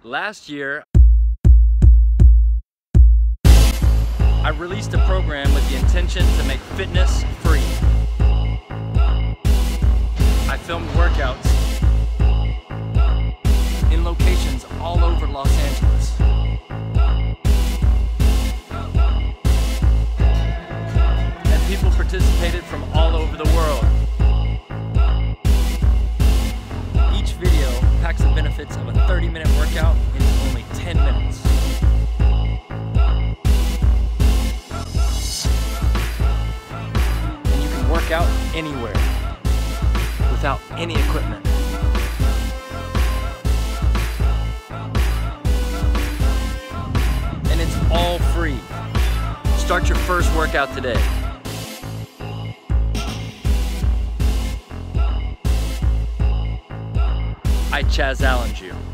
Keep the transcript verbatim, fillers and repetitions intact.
Last year, I released a program with the intention to make fitness free. I filmed workouts in locations all over Los Angeles. And people participated from all over the world. Each video packs the benefits of a thirty minute workout into only ten minutes. And you can work out anywhere without any equipment. And it's all free. Start your first workout today. I Chaz Allen you.